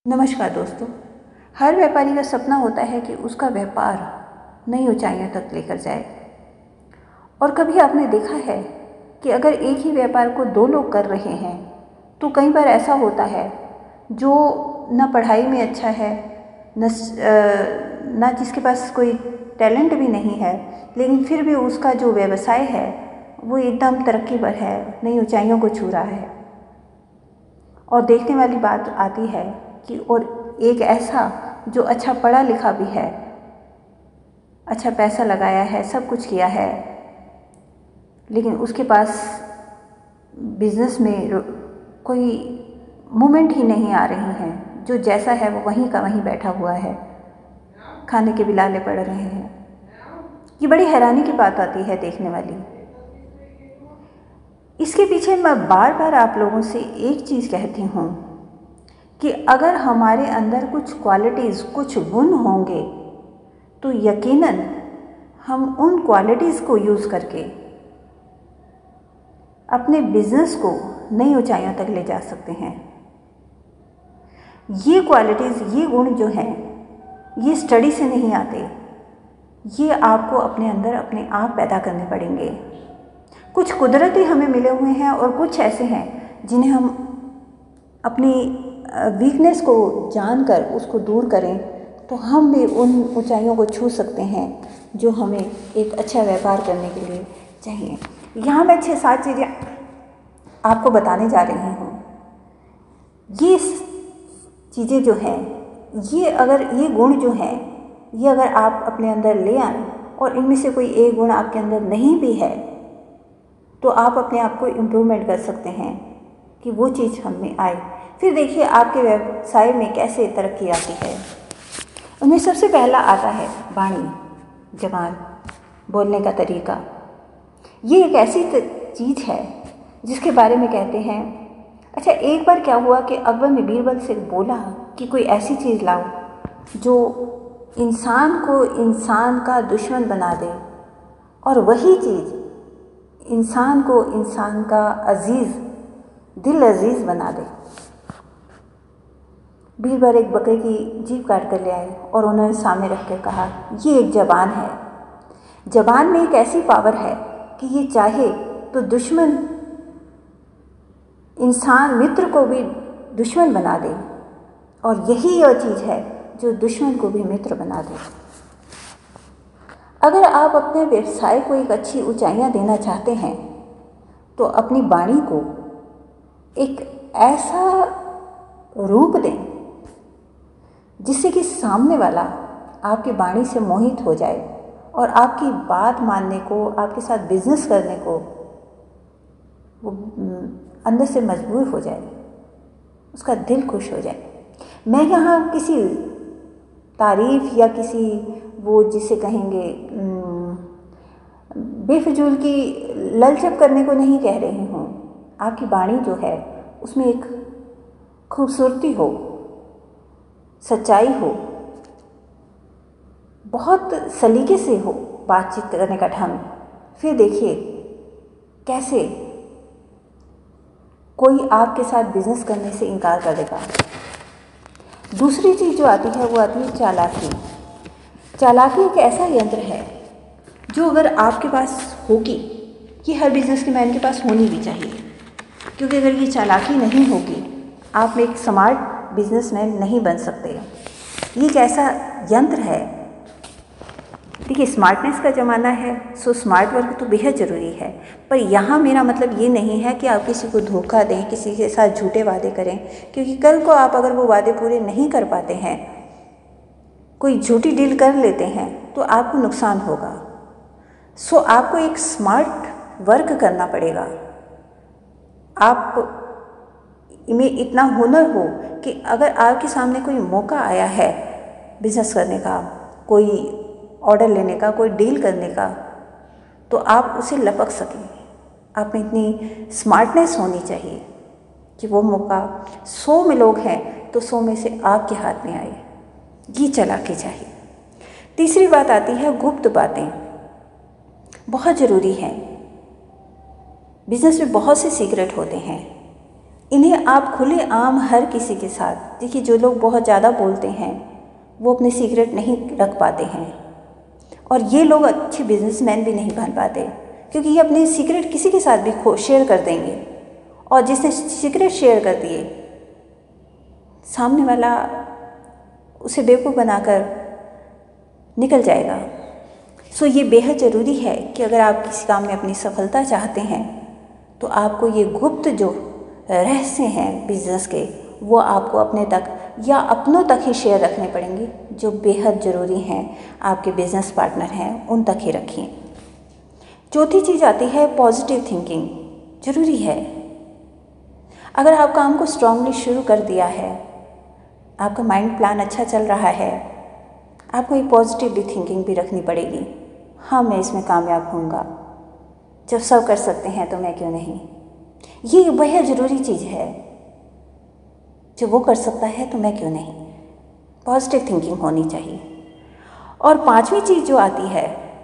नमस्कार दोस्तों। हर व्यापारी का सपना होता है कि उसका व्यापार नई ऊंचाइयों तक लेकर जाए। और कभी आपने देखा है कि अगर एक ही व्यापार को दो लोग कर रहे हैं तो कई बार ऐसा होता है जो न पढ़ाई में अच्छा है, न जिसके पास कोई टैलेंट भी नहीं है, लेकिन फिर भी उसका जो व्यवसाय है वो एकदम तरक्की पर है, नई ऊंचाइयों को छू रहा है। और देखने वाली बात आती है कि और एक ऐसा जो अच्छा पढ़ा लिखा भी है, अच्छा पैसा लगाया है, सब कुछ किया है, लेकिन उसके पास बिजनेस में कोई मूवमेंट ही नहीं आ रही है। जो जैसा है वो वहीं का वहीं बैठा हुआ है, खाने के बिलाले पड़ रहे हैं। ये बड़ी हैरानी की बात आती है देखने वाली। इसके पीछे मैं बार बार आप लोगों से एक चीज़ कहती हूँ कि अगर हमारे अंदर कुछ क्वालिटीज़, कुछ गुण होंगे तो यकीनन हम उन क्वालिटीज़ को यूज़ करके अपने बिजनेस को नई ऊंचाइयों तक ले जा सकते हैं। ये क्वालिटीज़, ये गुण जो हैं, ये स्टडी से नहीं आते, ये आपको अपने अंदर अपने आप पैदा करने पड़ेंगे। कुछ कुदरती हमें मिले हुए हैं और कुछ ऐसे हैं जिन्हें हम अपनी वीकनेस को जानकर उसको दूर करें तो हम भी उन ऊंचाइयों को छू सकते हैं जो हमें एक अच्छा व्यापार करने के लिए चाहिए। यहाँ मैं 6-7 चीज़ें आपको बताने जा रही हूँ। ये चीज़ें जो हैं, ये गुण जो हैं, ये अगर आप अपने अंदर ले आएँ और इनमें से कोई एक गुण आपके अंदर नहीं भी है तो आप अपने आप को इम्प्रूवमेंट कर सकते हैं कि वो चीज़ हम में आए। फिर देखिए आपके व्यवसाय में कैसे तरक्की आती है। उनमें सबसे पहला आता है वाणी, ज़बान, बोलने का तरीका। ये एक ऐसी चीज़ है जिसके बारे में कहते हैं, अच्छा एक बार क्या हुआ कि अकबर ने बीरबल से बोला कि कोई ऐसी चीज़ लाओ जो इंसान को इंसान का दुश्मन बना दे और वही चीज़ इंसान को इंसान का अजीज़, दिल अजीज़ बना दे। बीरबल एक बकरे की जीभ काट कर ले आए और उन्होंने सामने रख कर कहा, ये एक ज़बान है। ज़बान में एक ऐसी पावर है कि ये चाहे तो दुश्मन इंसान मित्र को भी दुश्मन बना दे और यही वह चीज़ है जो दुश्मन को भी मित्र बना दे। अगर आप अपने व्यवसाय को एक अच्छी ऊंचाइयां देना चाहते हैं तो अपनी वाणी को एक ऐसा रूप दें जिससे कि सामने वाला आपकी वाणी से मोहित हो जाए और आपकी बात मानने को, आपके साथ बिजनेस करने को वो अंदर से मजबूर हो जाए, उसका दिल खुश हो जाए। मैं यहाँ किसी तारीफ या किसी वो जिसे कहेंगे बेफिजूल की ललचप करने को नहीं कह रही हूँ। आपकी वाणी जो है उसमें एक खूबसूरती हो, सच्चाई हो, बहुत सलीके से हो बातचीत करने का ढंग। फिर देखिए कैसे कोई आपके साथ बिजनेस करने से इनकार कर देगा। दूसरी चीज़ जो आती है वो आती है चालाकी। चालाकी एक ऐसा यंत्र है जो अगर आपके पास होगी, ये हर बिजनेस के मैन के पास होनी भी चाहिए, क्योंकि अगर ये चालाकी नहीं होगी आप एक स्मार्ट बिजनेसमैन नहीं बन सकते। ये एक ऐसा यंत्र है। देखिए स्मार्टनेस का ज़माना है, सो स्मार्ट वर्क तो बेहद ज़रूरी है, पर यहाँ मेरा मतलब ये नहीं है कि आप किसी को धोखा दें, किसी के साथ झूठे वादे करें, क्योंकि कल को आप अगर वो वादे पूरे नहीं कर पाते हैं, कोई झूठी डील कर लेते हैं तो आपको नुकसान होगा। सो आपको एक स्मार्ट वर्क करना पड़ेगा। आप में इतना हुनर हो कि अगर आपके सामने कोई मौका आया है बिजनेस करने का, कोई ऑर्डर लेने का, कोई डील करने का, तो आप उसे लपक सकें। आप में इतनी स्मार्टनेस होनी चाहिए कि वो मौका 100 में लोग हैं तो 100 में से आपके हाथ में आए। ये चालाकी चाहिए। तीसरी बात आती है गुप्त बातें। बहुत ज़रूरी हैं। बिजनेस में बहुत से सीक्रेट होते हैं इन्हें आप खुले आम हर किसी के साथ, देखिए जो लोग बहुत ज़्यादा बोलते हैं वो अपने सीक्रेट नहीं रख पाते हैं, और ये लोग अच्छे बिजनेसमैन भी नहीं बन पाते, क्योंकि ये अपने सीक्रेट किसी के साथ भी शेयर कर देंगे, और जिसने सीक्रेट शेयर कर दिए सामने वाला उसे बेवकूफ़ बनाकर निकल जाएगा। सो ये बेहद ज़रूरी है कि अगर आप किसी काम में अपनी सफलता चाहते हैं तो आपको ये गुप्त जो रहस्य हैं बिजनेस के वो आपको अपने तक या अपनों तक ही शेयर रखने पड़ेंगे, जो बेहद ज़रूरी हैं, आपके बिजनेस पार्टनर हैं उन तक ही रखिए। चौथी चीज़ आती है पॉजिटिव थिंकिंग, ज़रूरी है। अगर आप काम को स्ट्रांगली शुरू कर दिया है, आपका माइंड प्लान अच्छा चल रहा है, आपको एक पॉजिटिव थिंकिंग भी रखनी पड़ेगी। हाँ, मैं इसमें कामयाब होऊंगा, जब सब कर सकते हैं तो मैं क्यों नहीं। ये वह ज़रूरी चीज़ है, जो वो कर सकता है तो मैं क्यों नहीं। पॉजिटिव थिंकिंग होनी चाहिए। और पांचवी चीज़ जो आती है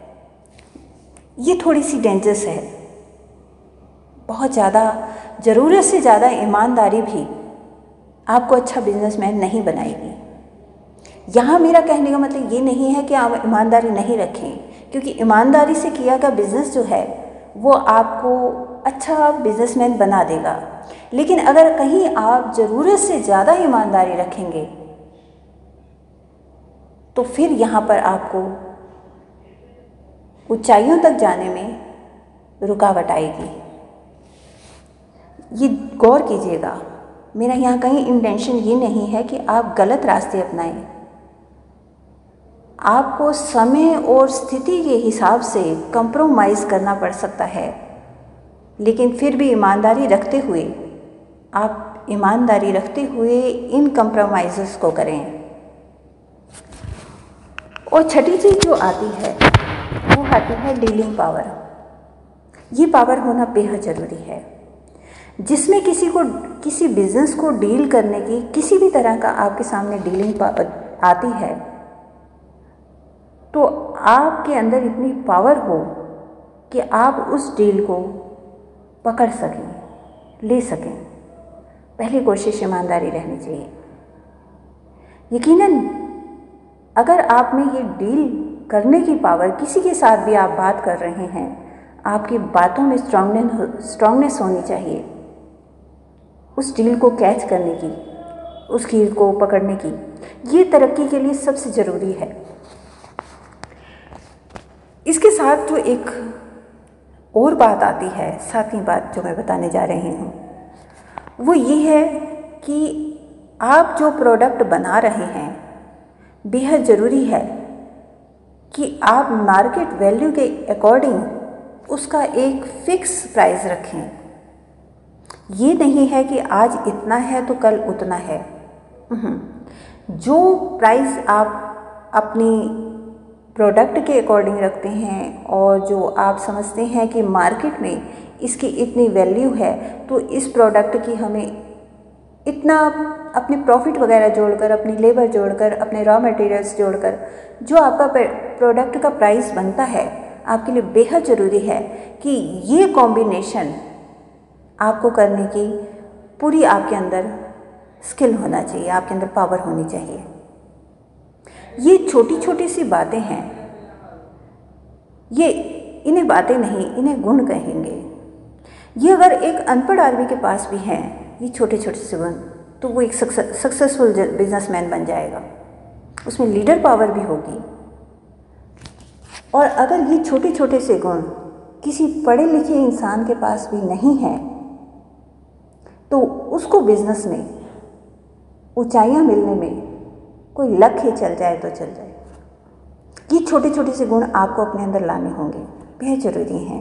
ये थोड़ी सी डेंजरस है, बहुत ज़्यादा ज़रूरत से ज़्यादा ईमानदारी भी आपको अच्छा बिजनेसमैन नहीं बनाएगी। यहाँ मेरा कहने का मतलब ये नहीं है कि आप ईमानदारी नहीं रखें, क्योंकि ईमानदारी से किया गया बिजनेस जो है वो आपको अच्छा बिजनेसमैन बना देगा। लेकिन अगर कहीं आप ज़रूरत से ज़्यादा ईमानदारी रखेंगे तो फिर यहाँ पर आपको ऊंचाइयों तक जाने में रुकावट आएगी। ये गौर कीजिएगा, मेरा यहाँ कहीं इंटेंशन ये नहीं है कि आप गलत रास्ते अपनाएं। आपको समय और स्थिति के हिसाब से कंप्रोमाइज़ करना पड़ सकता है, लेकिन फिर भी ईमानदारी रखते हुए इन कंप्रोमाइज़ेस को करें। और छठी चीज़ जो आती है वो आती है डीलिंग पावर। ये पावर होना बेहद ज़रूरी है, जिसमें किसी बिजनेस को डील करने की किसी भी तरह का आपके सामने डीलिंग पावर आती है तो आपके अंदर इतनी पावर हो कि आप उस डील को पकड़ सकें, ले सकें। पहली कोशिश ईमानदारी रहनी चाहिए। यकीनन अगर आप में ये डील करने की पावर, किसी के साथ भी आप बात कर रहे हैं, आपकी बातों में स्ट्रांगनेस होनी चाहिए, उस डील को कैच करने की, उस डील को पकड़ने की। ये तरक्की के लिए सबसे ज़रूरी है। इसके साथ जो एक और बात आती है, सातवीं बात जो मैं बताने जा रही हूँ, वो ये है कि आप जो प्रोडक्ट बना रहे हैं बेहद ज़रूरी है कि आप मार्केट वैल्यू के अकॉर्डिंग उसका एक फिक्स प्राइस रखें। ये नहीं है कि आज इतना है तो कल उतना है। जो प्राइस आप अपनी प्रोडक्ट के अकॉर्डिंग रखते हैं और जो आप समझते हैं कि मार्केट में इसकी इतनी वैल्यू है, तो इस प्रोडक्ट की हमें इतना, अपने प्रॉफिट वगैरह जोड़कर, अपनी लेबर जोड़कर, अपने रॉ मटेरियल्स जोड़कर जो आपका प्रोडक्ट का प्राइस बनता है, आपके लिए बेहद ज़रूरी है कि ये कॉम्बिनेशन आपको करने की पूरी आपके अंदर स्किल होना चाहिए, आपके अंदर पावर होनी चाहिए। ये छोटी छोटी सी बातें हैं, इन्हें बातें नहीं, इन्हें गुण कहेंगे। ये अगर एक अनपढ़ आदमी के पास भी हैं ये छोटे छोटे से गुण, तो वो एक सक्सेसफुल बिजनेसमैन बन जाएगा, उसमें लीडर पावर भी होगी। और अगर ये छोटे छोटे से गुण किसी पढ़े लिखे इंसान के पास भी नहीं है तो उसको बिजनेस में ऊंचाइयां मिलने में कोई लक ही चल जाए तो चल जाए। ये छोटे छोटे से गुण आपको अपने अंदर लाने होंगे, बेहद ज़रूरी हैं।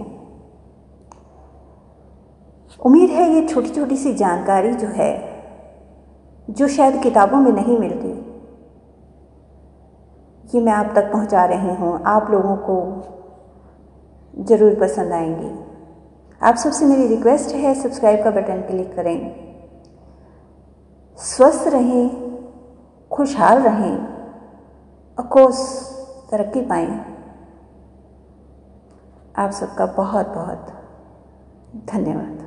उम्मीद है ये छोटी छोटी सी जानकारी जो है, जो शायद किताबों में नहीं मिलती, ये मैं आप तक पहुंचा रही हूँ, आप लोगों को ज़रूर पसंद आएंगी। आप सबसे मेरी रिक्वेस्ट है, सब्सक्राइब का बटन क्लिक करें। स्वस्थ रहें, खुशहाल रहें, अकोस तरक्की पाएं। आप सबका बहुत बहुत धन्यवाद।